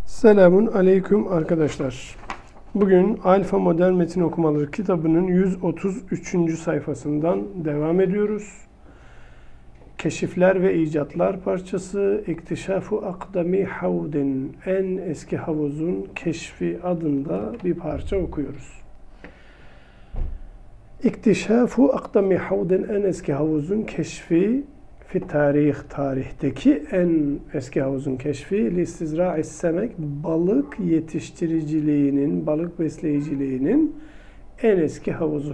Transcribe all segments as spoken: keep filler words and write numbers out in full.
Selamun aleyküm arkadaşlar. Bugün Alfa Model Metin Okumaları kitabının yüz otuz üçüncü sayfasından devam ediyoruz. Keşifler ve icatlar parçası İktişafu Akdami Havdin, en eski havuzun keşfi adında bir parça okuyoruz. İktişafu Akdami Havdin, en eski havuzun keşfi fi tarih, tarihteki en eski havuzun keşfi listizra'i semek, balık yetiştiriciliğinin, balık besleyiciliğinin en eski havuzu.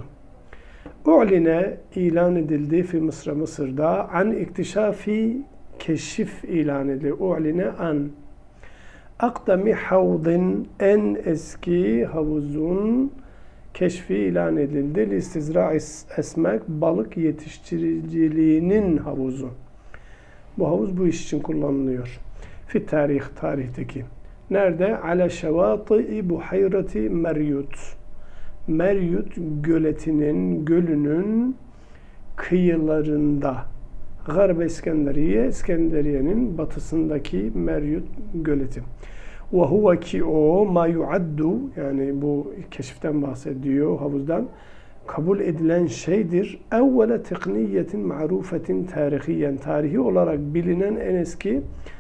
U'line ilan edildi fi Mısır'a, Mısır'da an iktişafi, keşif ilan edildi. U'line an akdami havdin, en eski havuzun keşfi ilan edildi. Listizra'i esmek, balık yetiştiriciliğinin havuzu. Bu havuz bu iş için kullanılıyor. Fi tarih, tarihteki. Nerede? Ala şevâti buhayreti Meryut. Meryut göletinin, gölünün kıyılarında. Garb İskenderiye, İskenderiye'nin batısındaki Meryut göleti. Ve huve ki o ma yuaddu, yani bu keşiften bahsediyor, havuzdan kabul edilen şeydir. Evvele tekniyetin ma'rufetin tarihiyen, tarihi olarak bilinen en eski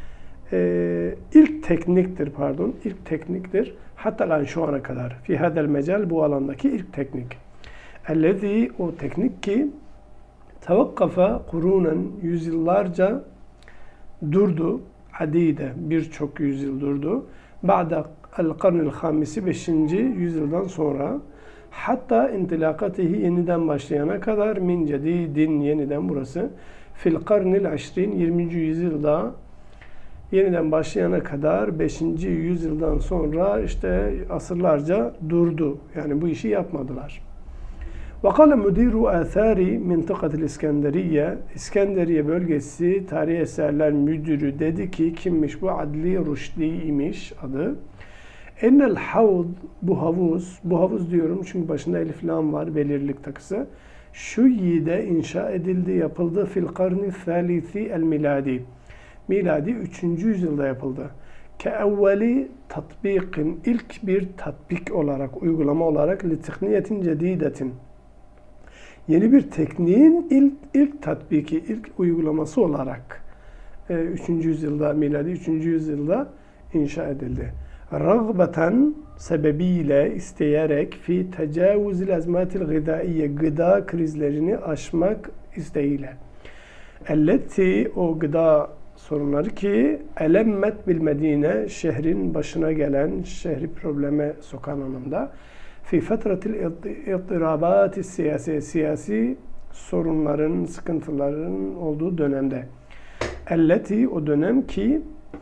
e, ilk tekniktir pardon ilk tekniktir. Hatta lan şu ana kadar fi hadel mecal, bu alandaki ilk teknik. Ellezî, o teknik ki tevakkafa kurunen, yüzyıllarca durdu. Adide, birçok yüzyıl durdu. Ba'da el-karnil hamisi, beşinci yüzyıldan sonra, hatta intilakatihi, yeniden başlayana kadar, min cedidin, yeniden burası, fil karnil aşrin, yirminci yüzyılda yeniden başlayana kadar, beşinci yüzyıldan sonra işte asırlarca durdu. Yani bu işi yapmadılar. وَقَالَ مُدِيرُ آثَارِ مِنْتَقَةِ الْإِسْكَنْدَرِيَّ, İskenderiye bölgesi tarihi eserler müdürü dedi ki, kimmiş bu? Adli Ruşdi imiş adı. Ennel havd, bu havuz, bu havuz diyorum çünkü başında elif lam var, belirlilik takısı. Şu yide inşa edildi, yapıldı. Fil karni thalithi el miladi. Miladi üçüncü yüzyılda yapıldı. Ke evveli tatbikin, ilk bir tatbik olarak, uygulama olarak, li tekniyetin cedidetin, yeni bir tekniğin ilk ilk tatbiki, ilk uygulaması olarak üçüncü yüzyılda, miladi üçüncü yüzyılda inşa edildi. Rağbeten, sebebiyle, isteyerek, fi tecavüzil azmatil gıdaiye, gıda krizlerini aşmak isteğiyle. Elleti, o gıda sorunları ki elemmet bil Medine, şehrin başına gelen, şehri probleme sokan anlamda. Fi fetratil ittirabat siyasi, siyasi sorunların, sıkıntıların olduğu dönemde. Elleti, o dönem ki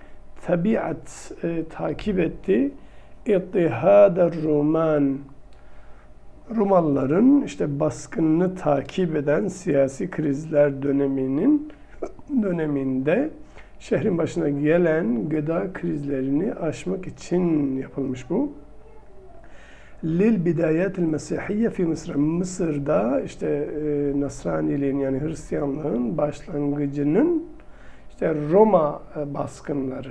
tabiat e, takip etti. İttihadar Ruman, Rumalıların işte baskınını takip eden siyasi krizler döneminin döneminde şehrin başına gelen gıda krizlerini aşmak için yapılmış bu. Lil bidayetil mesihiyye fi Mısır. Mısır'da işte e, Nasraniliğin, yani Hristiyanlığın başlangıcının işte Roma e, baskınları.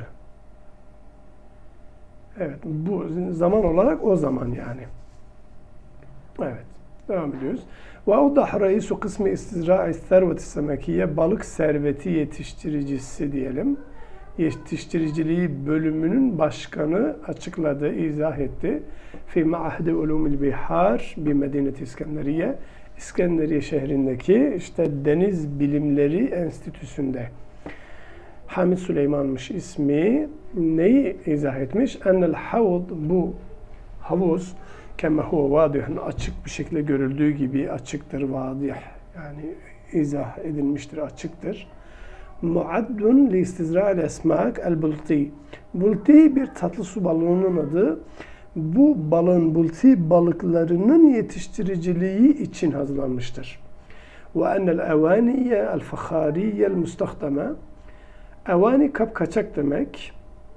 Evet, bu zaman olarak o zaman yani. Evet, devam ediyoruz. Ve avdah reisu kısmı istizra'i serveti semekiye, balık serveti yetiştiricisi diyelim. Yetiştiriciliği bölümünün başkanı açıkladı, izah etti. Fi ma'ahdi ulumil bihar bi medineti İskenderiye, İskenderiye şehrindeki işte deniz bilimleri enstitüsünde. Hamid Süleyman'mış ismi. Neyi izah etmiş? Ennel havd, bu havuz kema huve vadihen, açık bir şekilde görüldüğü gibi açıktır, vadih, yani izah edilmiştir, açıktır. Muaddun li istizra'il esmak el bulti. Bulti bir tatlı su balığının adı. Bu balığın, bulti balıklarının yetiştiriciliği için hazırlanmıştır. Ve ennel evaniye el fakhariye el mustahdeme. Evani kap, kaçak demek.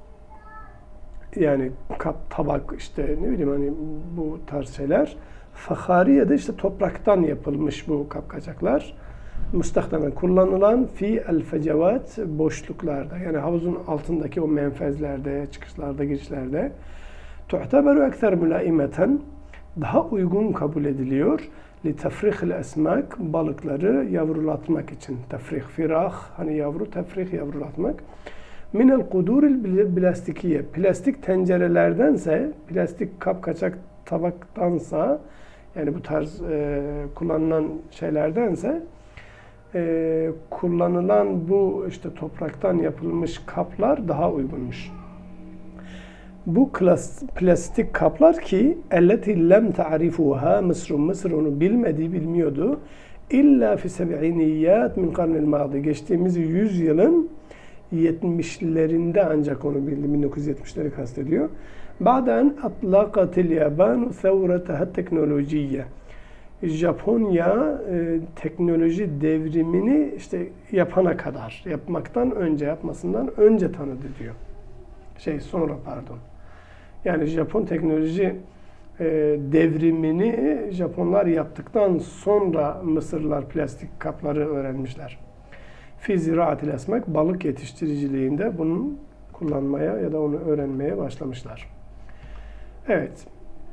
Yani kap, tabak, işte ne bileyim hani bu tarz şeyler. Fakhariye de işte topraktan yapılmış bu kapkacaklar. müstakdemen kullanılan fi el fecevat boşluklarda, yani havuzun altındaki o menfezlerde, çıkışlarda, girişlerde tu'teberu ekser mülaimeten, daha uygun kabul ediliyor li tefrihil esmak, balıkları yavrulatmak için. Tefrih, firah, hani yavru, tefrih, yavrulatmak. Minel kuduril plastikiye, plastik tencerelerdense, plastik kapkaçak tabaktansa, yani bu tarz e, kullanılan şeylerdense, e, kullanılan bu işte topraktan yapılmış kaplar daha uygunmuş. Bu klas, plastik kaplar ki elleti lem ta'rifuha Mısır, Mısır onu bilmedi, bilmiyordu. İlla fi seb'iniyat min karnil madi, geçtiğimiz yüzyılın yetmişlerinde ancak onu bildi. bin dokuz yüz yetmişleri kastediyor. Baden atlaqatil yabanu thawrataha teknolojiye. Japonya e, teknoloji devrimini işte yapana kadar, yapmaktan önce, yapmasından önce tanıdı diyor. Şey sonra pardon. Yani Japon teknoloji e, devrimini Japonlar yaptıktan sonra Mısırlılar plastik kapları öğrenmişler. Fi ziraatil esmek, balık yetiştiriciliğinde bunu kullanmaya ya da onu öğrenmeye başlamışlar. Evet.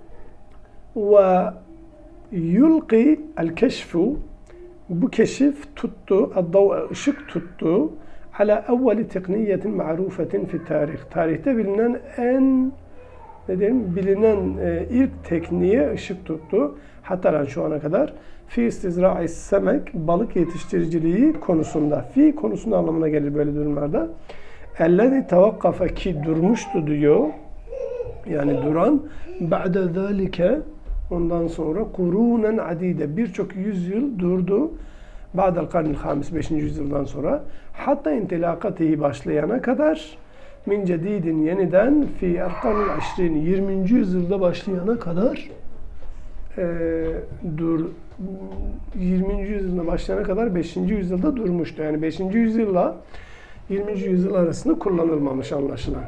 Ve yulqi el keşfu, bu keşif tuttu, ışık tuttu ala evveli tekniyetin ma'rufetin fi tarih. Tarihte bilinen en ne diyeyim, bilinen e, ilk tekniğe ışık tuttu. Hatta şu ana kadar fi istizra'i semek, balık yetiştiriciliği konusunda. Fi konusunda anlamına gelir böyle durumlarda. Ellezî tevakkafe, ki durmuştu diyor. Yani duran. Ba'de zâlike, ondan sonra kurunen adide, birçok yüzyıl durdu. Ba'del karnil hamis, beşinci yüzyıldan sonra. Hatta intilakatihi, başlayana kadar. Min cedidin, yeniden fi erkanil aşrin, yirminci yüzyılda başlayana kadar e, dur yirminci yüzyılda başlayana kadar beşinci yüzyılda durmuştu. Yani beşinci yüzyılla yirminci yüzyıl arasında kullanılmamış anlaşılan.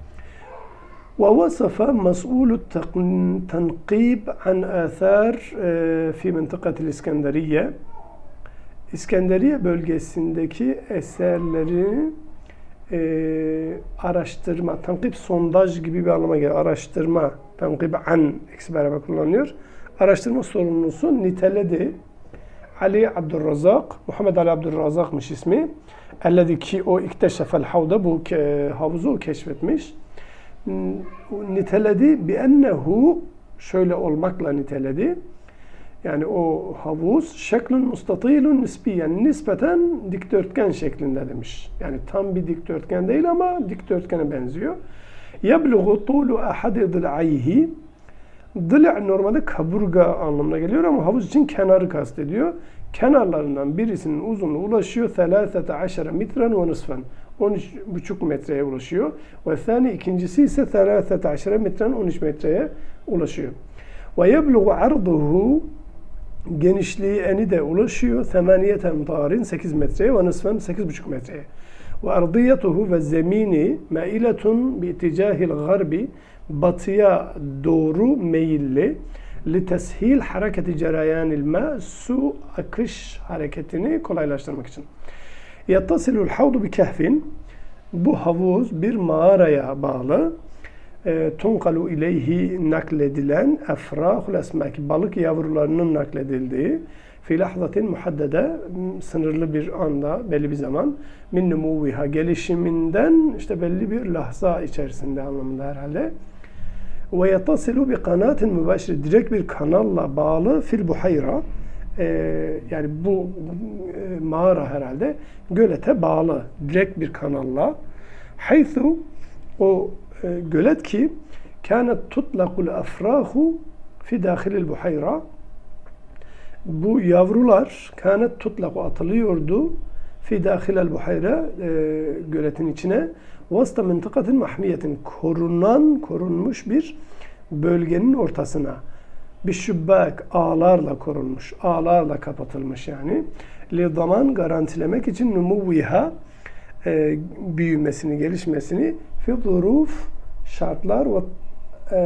Ve vasafa mas'ulu tenkib an athar fi mıntıkatil İskenderiye. İskenderiye bölgesindeki eserleri e, araştırma, tenkib sondaj gibi bir anlama geliyor. Araştırma, tenkib an eksi beraber kullanılıyor. Araştırma sorumlusu niteledi. Ali Abdurrazak, Muhammed Ali Abdurrazak'mış ismi. Ellezî ki o ikteşefel havda, bu havuzu keşfetmiş. Niteledi bi ennehu, şöyle olmakla niteledi. Yani o havuz şeklun mustatilun nisbiyen, nispeten dikdörtgen şeklinde demiş. Yani tam bir dikdörtgen değil ama dikdörtgene benziyor. Yebluğu tulu ahadi dil'ayhi. Dil' normalde kaburga anlamına geliyor ama havuz için kenarı kastediyor. Kenarlarından birisinin uzunluğu ulaşıyor selâsete aşere metren ve nisfen. on üç buçuk metreye ulaşıyor. Ve thani, ikincisi ise selâsete aşere metren, on üç metreye ulaşıyor. Ve yebluğu arduhu, genişliği, eni de ulaşıyor. semaniyet emtarin, sekiz metreye ve nisfen, sekiz buçuk metreye. Ve ardiyatuhu, ve zemini mailetun bi iticahil garbi, batıya doğru meyilli, li teshil hareketi cerayanil ma, su akış hareketini kolaylaştırmak için. Yattasilul havdu bi kehfin, bu havuz bir mağaraya bağlı. Tunkalu ileyhi, nakledilen, efrahul esmak, balık yavrularının nakledildiği, fi lahzatin muhaddede, sınırlı bir anda, belli bir zaman, min numuviha, gelişiminden işte belli bir lahza içerisinde anlamında herhalde. Ve yattasilu bi kanatin mübaşir, direkt bir kanalla bağlı, fil buhayra, ee, yani bu e, mağara herhalde gölete bağlı, direkt bir kanalla. Haythu, o e, gölet ki kânet tutlakul afrahu fi dâhilil buhayra, bu yavrular kânet tutlaku, atılıyordu, fi dâhilel buhayra, e, göletin içine, vasta mıntıkatin mahmiyetin, korunan, korunmuş bir bölgenin ortasına, bir şübbak, ağlarla korunmuş, ağlarla kapatılmış yani. Li zaman, garantilemek için, numuvviha, e, büyümesini, gelişmesini, fi zuruf, şartlar ve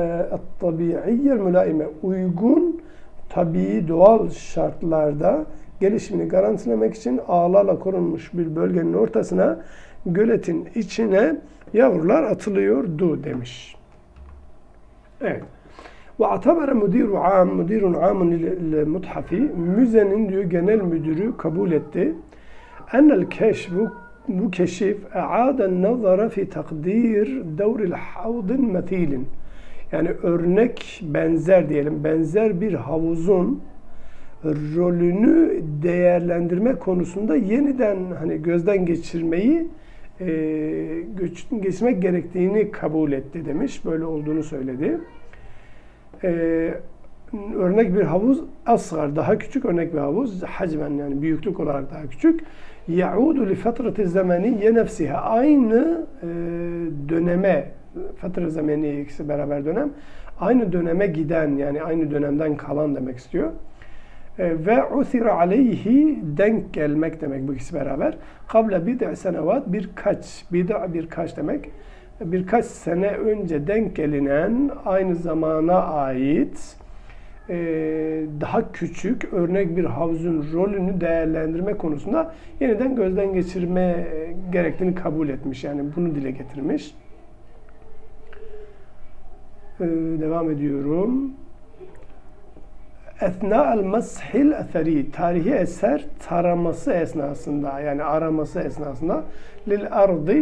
tabiiyyel mülaime, uygun, tabii, doğal şartlarda gelişimini garantilemek için ağlarla korunmuş bir bölgenin ortasına, göletin içine yavrular atılıyordu demiş. Evet. Ve atabara müdiru am, müdirun amun lil muthafi, müzenin diyor genel müdürü kabul etti. Enel keşf, bu, bu keşif, e'aden nazara fi takdir devril havdin metilin. Yani örnek benzer diyelim, benzer bir havuzun rolünü değerlendirme konusunda yeniden hani gözden geçirmeyi e, geçirmek gerektiğini kabul etti demiş. Böyle olduğunu söyledi. Ee, örnek bir havuz asgar, daha küçük örnek bir havuz, hacmen yani büyüklük olarak daha küçük. Yaudu li fatrati zamaniye nefsiha, aynı e, döneme, fatra zamaniye ikisi beraber dönem, aynı döneme giden yani aynı dönemden kalan demek istiyor. E, ve uthira aleyhi, denk gelmek demek bu ikisi beraber. Kabla bid'a senevat, birkaç, bid'a birkaç demek. Birkaç sene önce denk gelinen, aynı zamana ait e, daha küçük örnek bir havuzun rolünü değerlendirme konusunda yeniden gözden geçirme gerektiğini kabul etmiş. Yani bunu dile getirmiş. E, devam ediyorum. Ethna'al mashil eseri, tarihi eser taraması esnasında, yani araması esnasında lil ardı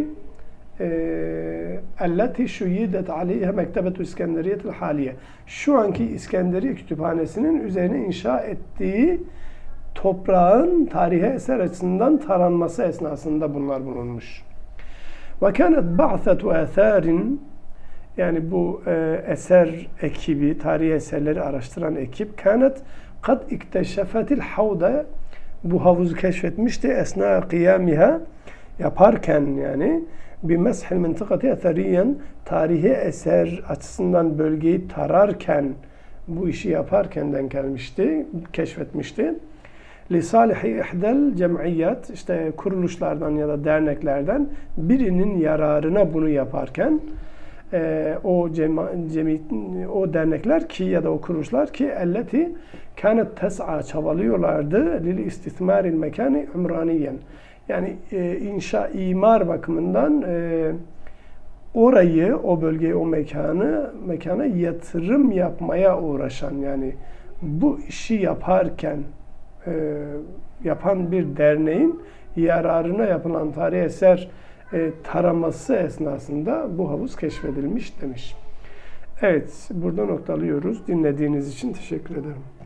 elleti şuyyidet aleyha mektebetu İskenderiye'til haliye. Şu anki İskenderiye Kütüphanesi'nin üzerine inşa ettiği toprağın tarihi eser açısından taranması esnasında bunlar bulunmuş. Ve kânet ba'thetu âthârin, yani bu e, eser ekibi, tarihi eserleri araştıran ekip, kânet kad ikteşefetil havda, bu havuzu keşfetmişti esna kıyamiha, yaparken yani bir meshil mıntıkati eseriyen, tarihi eser açısından bölgeyi tararken, bu işi yaparken denk gelmişti, keşfetmişti. Li salihi ihdel cem'iyyat, işte kuruluşlardan ya da derneklerden birinin yararına bunu yaparken e, o cema, cemi, o dernekler ki ya da o kuruluşlar ki elleti kânet tes'a, çabalıyorlardı lil istismaril mekâni umraniyen. Yani e, inşa, imar bakımından e, orayı, o bölgeyi, o mekanı, mekana yatırım yapmaya uğraşan, yani bu işi yaparken e, yapan bir derneğin yararına yapılan tarihi eser e, taraması esnasında bu havuz keşfedilmiş demiş. Evet, burada noktalıyoruz. Dinlediğiniz için teşekkür ederim.